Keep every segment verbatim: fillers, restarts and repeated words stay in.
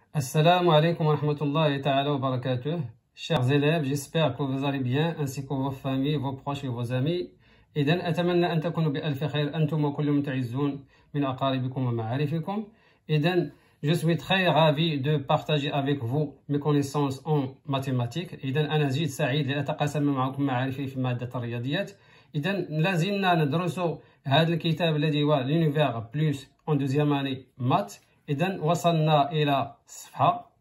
Assalamu alaikum wa rahmatullahi ta'ala wa barakatuh. Chers élèves, j'espère que vous allez bien, ainsi que vos familles, vos proches et vos amis. إذن أتمنى أن تكونوا بألف خير أنتم وكل المتعزون من أقاربكم ومعارفكم. إذن je suis très ravi de partager avec vous mes connaissances en mathématiques. إذن أنا جد سعيد لأتقاسم معكم معارفي في مادة الرياضيات. إذن لازلنا ندرس هذا الكتاب الذي هو l'univers plus en deuxième année maths. إذن وصلنا إلى الصفحة.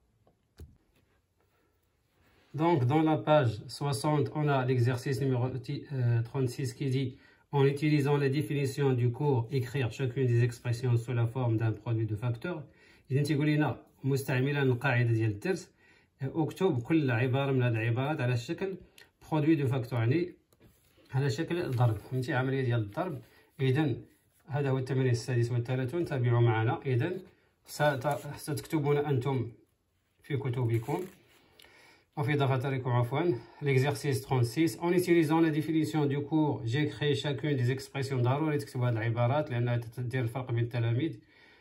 Donc dans la page soixante, on a l'exercice numéro trente-six qui dit en utilisant les définitions du cours, écrire chacune des expressions sous la forme d'un produit de facteurs. إذن تيقول لنا مستعملا القاعدة ديال الدرس اكتب كل عبارة من هذه العبارات على شكل produit de facteurs، يعني على شكل ضرب، فهمتي عملية ديال الضرب. إذن هذا هو التمرين السادس والثلاثون، تابعوا معنا. إذن ستكتبون أنتم في كتبكم وفي دفاتركم عفوا l'exercice trente-six. En utilisant la définition du cours, j'écris chacune des expressions. ضروري تكتبوا هذه العبارات لأنها تدير الفرق بين التلاميذ.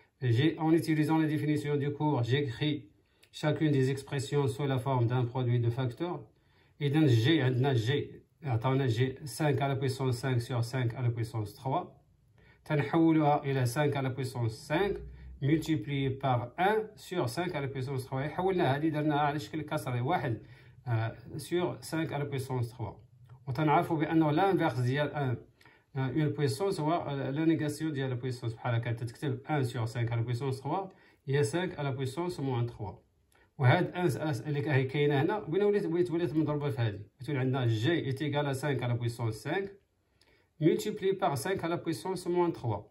En utilisant la définition du cours, j'écris chacune des expressions sous la forme d'un produit de facteurs. إذن G عندنا G عطاونا G cinq à la puissance cinq sur cinq à la puissance trois. تنحولها إلى cinq à la puissance cinq multiplié par un sur cinq à la puissance trois. حولنا هذه درناها على شكل كسري واحد sur cinq à la puissance trois. وتنعرفوا بأنه l'inverse ديال un une puissance هو la négation ديال la puissance. بحال هكا تكتب un sur cinq à la puissance trois هي cinq à la puissance moins trois. وهاد un اللي هي كاينه هنا بغينا ولات ولات مضروبه في هذه، تولي عندنا G est égal à cinq à la puissance cinq multiplié par cinq à la puissance moins trois.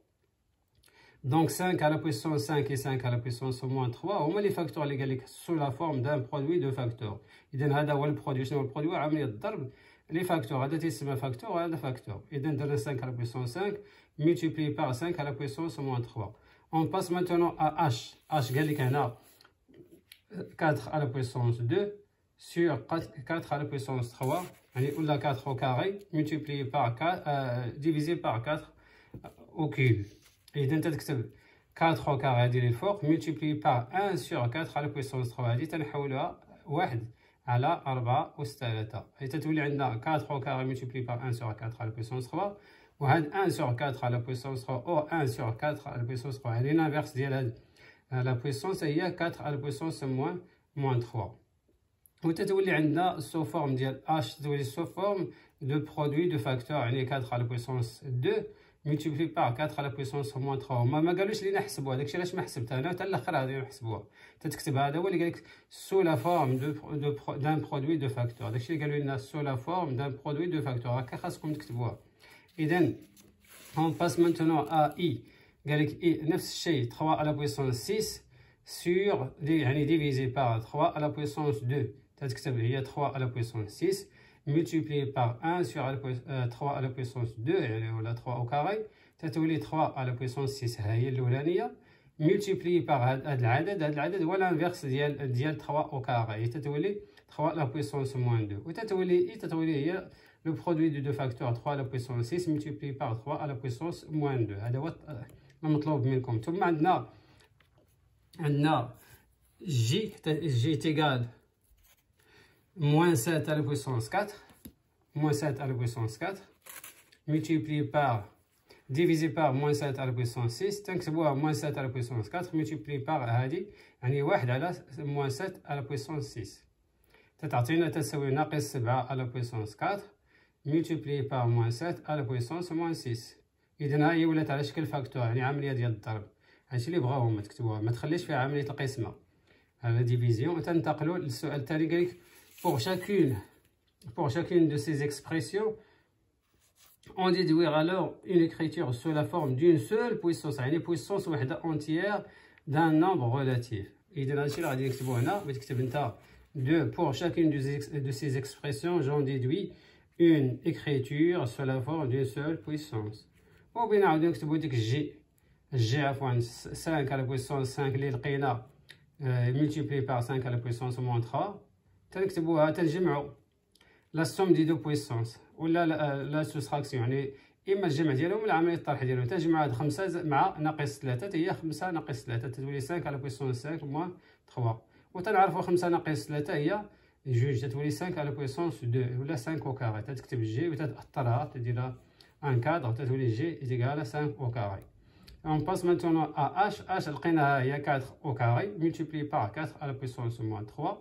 Donc cinq à la puissance cinq et cinq à la puissance moins trois هما لي فاكتور اللي قال لك sous la forme d'un produit de facteurs. إذن هذا هو البرودوي. شنو هو البرودوي؟ عملية الضرب لي فاكتور. هذا تيسمى فاكتور وهذا فاكتور. إذن درنا cinq à la puissance cinq multiplié par cinq à la puissance moins trois. On passe maintenant à H. H قال لك هنا quatre à la puissance deux sur quatre à la puissance trois، يعني ولا quatre au carré multiplié par quatre euh, divisé par quatre au cube. إذن تكتب quatre au carré هذه الفوق multiplié par un sur quatre à la puissance trois، هذه تنحولها واحد على أربعة أس ثلاثة. هي تتولي عندنا quatre au carré multiplié par un sur quatre à la puissance trois، وهاد un sur quatre à la puissance trois أو un sur quatre à la puissance trois، يعني l'inverse ديال هاد la puissance هي quatre à la puissance moins moins trois. وتتولي عندنا sous forme ديال H تتولي sous forme de produit de facteurs، يعني quatre à la puissance deux multiplié par quatre à la puissance moins trois. ما ما قالوش لينا حسبوها، داكشي علاش ما حسبتها انا حتى الاخر غادي نحسبوها. تتكتب هذا هو اللي قال لك sous la forme de d'un produit de facteurs. داكشي اللي قالوا لنا sous la forme d'un produit de facteurs، هكا خاصكم تكتبوها. اذا on passe maintenant à I. قال لك I نفس الشيء trois à la puissance six sur يعني divisé par trois à la puissance deux. تتكتب هي trois à la puissance six multiplié par un sur euh, trois à la puissance deux، يعني ولا trois au carré تتولي trois à la puissance six هي الأولانية multiplié par هذا العدد. هذا العدد هو الانفيرس ديال ديال trois au carré، تتولي trois à la puissance moins deux. وتتولي تتولي هي le produit de deux facteurs trois à la puissance six multiplié par trois à la puissance moins deux. هذا هو المطلوب منكم. ثم عندنا عندنا J J est égal moins sept à la puissance quatre, moins sept à la puissance quatre, multiplié par, divisé par moins sept à la puissance six, تنكتبوها moins sept à la puissance quatre, multiplié par هذه يعني واحد على moins sept à la puissance six. تتعطينا تساوي ناقص سبعة à la puissance quatre, multiplié par moins sept à la puissance moins six. إذن هاهي ولات على شكل فاكتور، يعني عملية ديال الضرب. هادشي اللي بغاو هما تكتبوها، ما تخليش فيها عملية القسمة على ديفيزيون. تنتقلوا للسؤال التالي قال لك Pour chacune, pour chacune de ces expressions, on déduire alors une écriture sous la forme d'une seule puissance، يعني puissance واحدة entière d'un nombre relatif. إذا هادشي اللي غادي نكتبو هنا، بتكتب نتا de pour chacune de ces expressions j'en déduis une écriture sous la forme d'une seule puissance. وبغينا نعاودو نكتبو ديك G G عفوا cinq à la puissance cinq اللي لقينا multiplié par cinq à la puissance moins trois. تنكتبوها تنجمعوا لا سوم دي دو بويسونس ولا لا سوستراكسيون، يعني اما الجمع ديالهم ولا عمليه الطرح ديالهم. تنجمع هاد خمسة مع ناقص ثلاثة هي خمسة ناقص ثلاثة تتولي خمسة على بويسونس خمسة موان ثلاثة. وتنعرفوا خمسة ناقص ثلاثة هي جوج تتولي خمسة على بويسونس اثنين ولا خمسة او كاري. تتكتب جي وتتأثرها تديرها ان كادر تتولي جي ايكال خمسة او كاري. On passe maintenant à h. h لقيناها هي quatre au carré multiplié par quatre à la puissance moins trois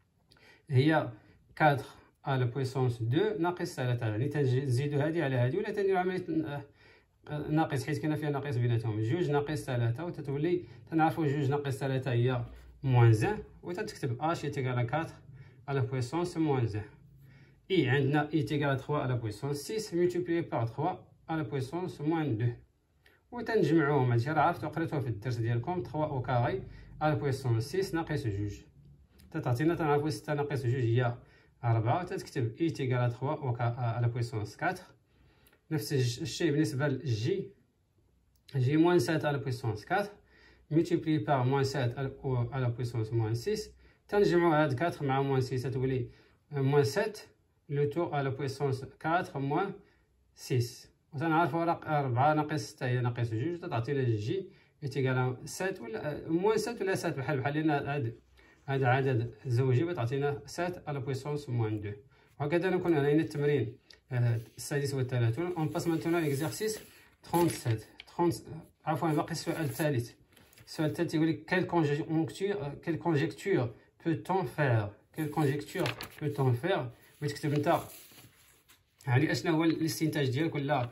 هي quatre à la puissance deux ناقص ثلاثة. يعني تنزيدو هادي على هادي ولا تنديرو عملية ناقص حيت كاينه فيها ناقص بيناتهم. جوج ناقص ثلاثة وتتولي تنعرفو جوج ناقص ثلاثة هي موان واحد وتتكتب اش يتيكال quatre à la puissance moins un. اي عندنا اي تيكال trois à la puissance six multiplié par trois à la puissance moins deux. وتنجمعوهم هادشي راه عرفتو قريتوها في الدرس ديالكم trois au carré à la puissance six ناقص جوج تتعطينا تنعرفو ستة ناقص جوج هي أربعة. وتتكتب اي تيكال trois à la puissance quatre. نفس الشيء بالنسبة للجي جي موان سبعة على بويسونس أربعة ملتيبلي بار موان سبعة على بويسونس موان ستة. تنجمعو هاد أربعة مع موان ستة تولي موان سبعة لو تو على بويسونس أربعة موان ستة. وتنعرفو أربعة ناقص ستة هي ناقص جوج تعطينا جي يتيكال سبعة ولا موان سبعة ولا سبعة بحال بحال لأن هاد هاد عدد زوجي بتعطينا سبعة على بويسونس موان اثنين. وهكذا نكون علينا التمرين السادس والثلاثون. اون باس مانتونا ليكزارسيس ثلاثة وثلاثين عفوا باقي السؤال الثالث. السؤال الثالث يقول لك كيل كونجيكتور كيل كونجيكتور بوتون فير كيل كونجيكتور بوتون فير. وتكتب انت يعني اشنا هو الاستنتاج ديالك ولا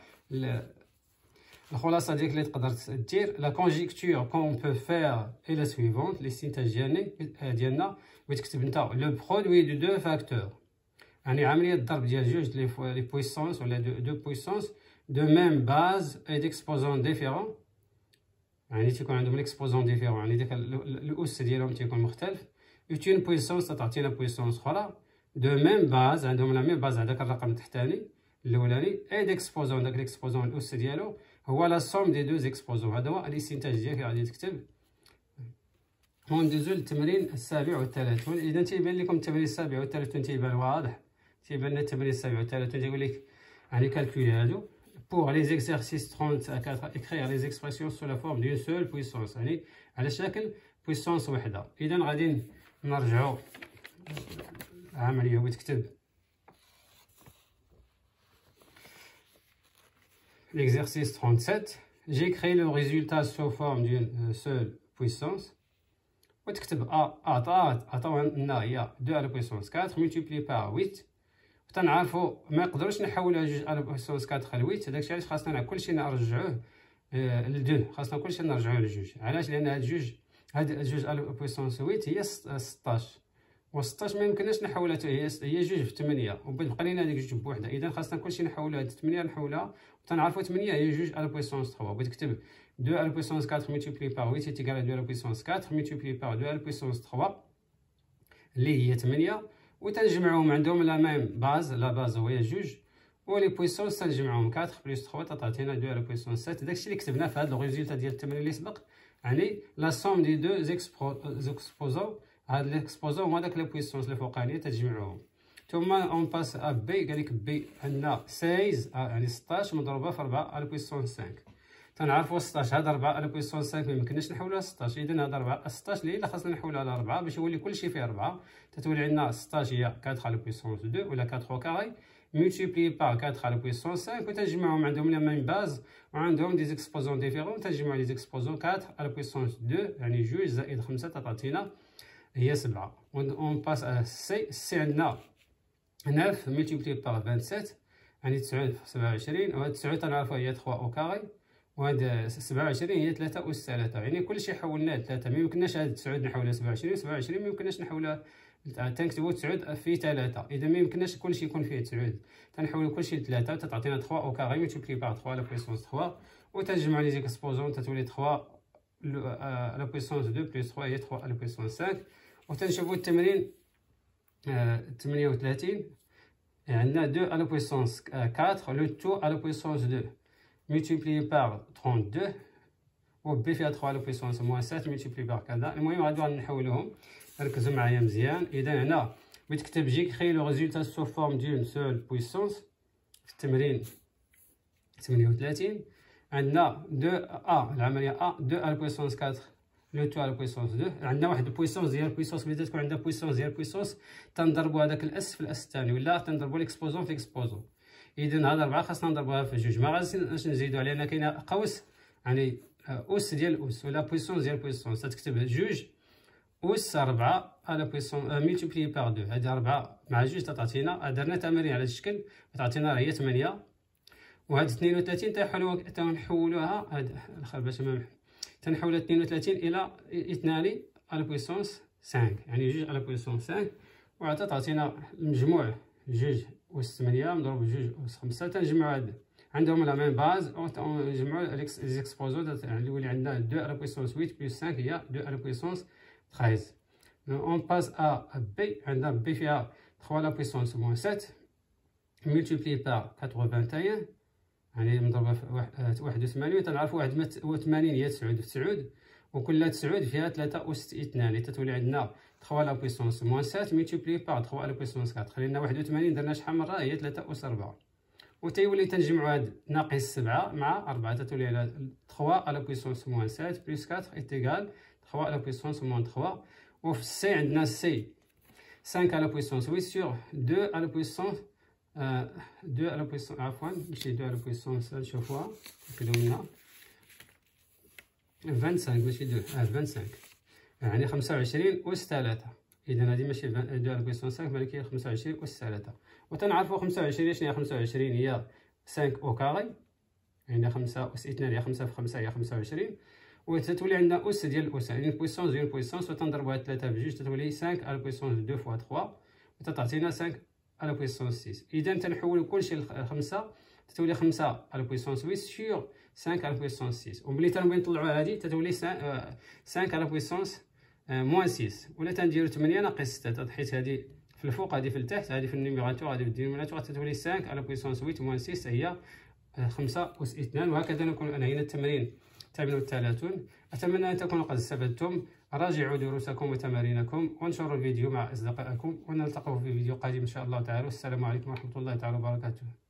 الخلاصه ديالك اللي تقدر دير. لا كونجيكتور كون بو فير اي لا سويفونت الاستنتاج ديالنا ديالنا. وتكتب انت لو برودوي دو دو فاكتور يعني عملية الضرب ديال جوج لي بويسونس ولا دو بويسونس دو ميم باز اي ديكسبوزون ديفيرون يعني تيكون عندهم ليكسبوزون ديفيرون يعني داك الأس ديالهم تيكون مختلف. اون بويسونس تعطينا بويسونس أخرى دو ميم باز عندهم لا ميم باز على داك الرقم التحتاني الأولاني اي ديكسبوزون داك ليكسبوزون الأس ديالو هو لا سوم دي دو زيكسبوزون. هذا هو الاستنتاج ديالك غادي تكتب. وندوزو للتمرين السابع والثلاثون. إذا تيبان لكم التمرين السابع والثلاثون تيبان واضح تيبان لنا التمرين السابع والثلاثون تيقول لك يعني كالكولي هادو. pour les exercices trente à quatre écrire les expressions sous la forme d'une seule puissance يعني على شكل puissance وحده. إذا غادي نرجعو العملية وتكتب l'exercice trente-sept. j'ai créé le résultat sous forme d'une seule puissance. وتكتب ا عطات عطاونا هي deux على puissance quatre multiplié par huit. تنعرفوا ما نقدروش نحولوها جوج على بويسونس أربعة لويت. هداكشي علاش خاصنا كلشي نرجعوه لدو خاصنا كلشي نرجعوه لجوج. علاش؟ لان هاد جوج هاد جوج على بويسونس ويت هي ستاش و ستاش ما يمكنناش نحولها هي هي جوج في ثمانية وبقى لينا هذيك جوج بوحده. اذا خاصنا كلشي نحولها هاد ثمانية نحولها وتنعرفوا ثمانية هي جوج على بويسونس ثلاثة. بغيت تكتب deux على بويسونس أربعة ملتيبلي بار huit est égal à deux على بويسونس أربعة ملتيبلي بار deux على بويسونس ثلاثة اللي هي ثمانية. وتنجمعهم عندهم لا ميم باز لا باز هي جوج ولي بويسونس تنجمعهم أربعة بلس ثلاثة تعطينا deux على بويسونس سبعة. داكشي اللي كتبنا في هذا الريزولتا ديال التمرين اللي سبق يعني لا سوم دي دو زيكسبوزون. هاد ليكسبوزون هما داك لي بويسونس الفوقانيه تتجمعوهم. ثم اون باس ا بي قال لك بي عندنا ستة عشر يعني ستاش مضروبه في أربعة على بويسونس خمسة. تنعرفوا ستاش هاد أربعة على بويسونس خمسة ميمكنناش نحولوها ستاش. اذا هاد أربعة ستاش اللي خاصنا نحولوها على أربعة باش يولي كلشي فيه أربعة. تتولي عندنا ستاش هي أربعة على بويسونس اثنين ولا أربعة او كاري ملتيبلي بار أربعة على بويسونس خمسة. وتنجمعهم عندهم لا ميم باز وعندهم دي زيكسبوزون ديفيرون. تنجمعوا لي زيكسبوزون أربعة على بويسونس اثنين يعني جوج زائد خمسة تعطينا هي سبعة. اون باس ا سي. سي عندنا تسعة ملتيبلي بار سبعة وعشرين يعني تسعة في سبعة وعشرين وهاد تسعة تنعرفوها هي ثلاثة او كاري وهاد سبعة وعشرين هي ثلاثة أس ثلاثة يعني كلشي حولناه لثلاثة. ميمكنناش هاد تسعة نحولها سبعة وعشرين سبعة وعشرين ميمكنناش نحولها تنكتبو تسعة في ثلاثة. إذا ميمكنناش كلشي يكون فيه تسعة تنحولو كلشي لثلاثة تتعطينا ثلاثة أو كاري ملتيبلي بار ثلاثة على بويسونس ثلاثة. وتنجمع لي زيكسبوزون تتولي ثلاثة على بويسونس اثنين بلس ثلاثة هي ثلاثة على بويسونس خمسة. وتنشوفو التمرين ثمانية وثلاثين عندنا deux على بويسونس أربعة لو تو على بويسونس اثنين multiplié par trente-deux و بي فيها ثلاثة على بويسونس موان سبعة multiplié par كذا. المهم غادي نحولوهم ركزوا معايا مزيان. اذا هنا بغيت تكتب جي كري لو ريزولتا سو فورم دون سول بويسونس في التمرين ثمانية وثلاثين. عندنا دو ا العمليه ا دو ا البويسونس أربعة لو تو على بويسونس اثنين. عندنا واحد البويسونس ديال البويسونس بدات تكون عندها بويسونس ديال البويسونس تنضربوا هذاك الاس في الاس الثاني ولا تنضربوا ليكسبوزون في اكسبوزون. اذا هاد أربعة خاصنا نضربوها في جوج، ما غاديش نزيدو عليها لان كاينه قوس يعني أس ديال أس ولا بويسونس ديال بويسونس، تكتب جوج أس أربعة على بويسونس ملتيبلي باغ دو. هادي أربعة مع جوج تعطينا، درنا تمارين على هاد الشكل تعطينا هي ثمانية. وهاد اثنين وثلاثين تنحولوها تنحولوها هاد الاخر باش ما تنحول اثنين وثلاثين الى اثنان على بويسونس خمسة، يعني جوج على بويسونس خمسة، وعطا تعطينا المجموع جوج أس ثمانية مضروب جوج أس خمسة. تنجمعو هاد عندهم لا ميم باز ونجمعو لي اكسبوزون اللي يولي عندنا اثنين على بويسونس ثمانية بلس خمسة هي اثنين على بويسونس ثلاثة عشر. اون باس ا بي، عندنا بي فيها ثلاثة على بويسونس موان سبعة ملتيبلي باغ واحد وثمانين، يعني مضروبه في واحد وثمانين. تنعرفوا واحد وثمانين هي تسعود في تسعود، وكل تسعود فيها ثلاثة أس اثنان، تتولي عندنا ثلاثة على بويسونس موان سبعة ملتيبلي باغ ثلاثة على بويسونس أربعة، خلينا واحد وثمانين درنا شحال مره هي ثلاثة أس أربعة. وتيولي تنجمعوا هاد ناقص سبعة مع أربعة تتولي على ثلاثة على بويسونس موان سبعة بلس أربعة ايتيغال ثلاثة على بويسونس موان ثلاثة. وفي السي عندنا السي خمسة على بويسونس ثمانية سور اثنين على بويسونس اثنين على بويسونس عفوا ماشي اثنين على بويسونس نشوفوها نكتبو منها خمسة وعشرين ماشي اثنين اه خمسة وعشرين يعني خمسة وعشرين أس ثلاثة. إذا هادي ماشي اثنين على بويسونس خمسة ولكن خمسة وعشرين أس ثلاثة. وتنعرفو خمسة وعشرين شنو هي خمسة وعشرين هي خمسة أو كاري، يعني خمسة أس اثنان هي خمسة في خمسة هي خمسة وعشرين. وتتولي عندنا أس ديال الأس يعني بويسونس ديال بويسونس وتنضربوها ثلاثة في جوج تتولي خمسة على بويسونس اثنين فوا ثلاثة وتعطينا خمسة على بويسونس ستة. إذا تنحولو كلشي لخمسة تتولي خمسة على بويسونس ثمانية سور خمسة على بويسونس ستة. وملي تنبغي نطلعوها هادي تتولي خمسة على بويسونس موان ستة، ولا تنديرو ثمانية ناقص ستة حيت هادي في الفوق هادي في التحت هادي في النيميراتور هادي في الدينوميناتور تتولي خمسة على بويسونس ثمانية موان ستة هي خمسة أس اثنان. وهكذا نكون أنهينا التمرين الثامن والثلاثون. أتمنى أن تكونوا قد استفدتم. راجعوا دروسكم وتمارينكم وانشروا الفيديو مع أصدقائكم، ونلتقي في فيديو قادم إن شاء الله تعالى. والسلام عليكم ورحمة الله تعالى وبركاته.